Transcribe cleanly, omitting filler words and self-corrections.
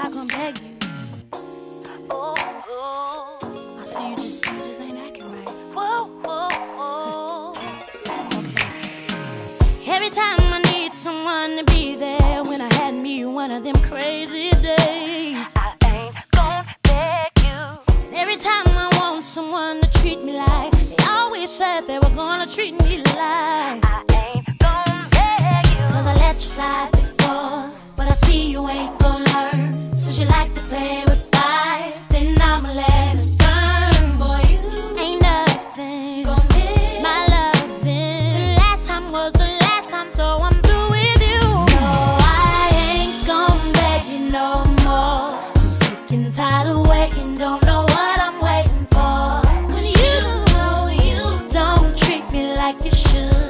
I gon' beg you. Oh, I see you just ain't acting right. Every time I need someone to be there, when I had me one of them crazy days, I ain't gon' beg you. every time I want someone to treat me like they always said they were gonna treat me like, I ain't gon' beg you. 'cause I let you slide before, but I see you ain't gon' learn. Since you like to play with fire, then I'ma let it burn. Boy, you ain't nothing. My lovin', the last time was the last time, so I'm through with you. No, I ain't gon' beg you no more. I'm sick and tired of waiting, don't know what I'm waiting for. 'Cause you know you don't treat me like you should.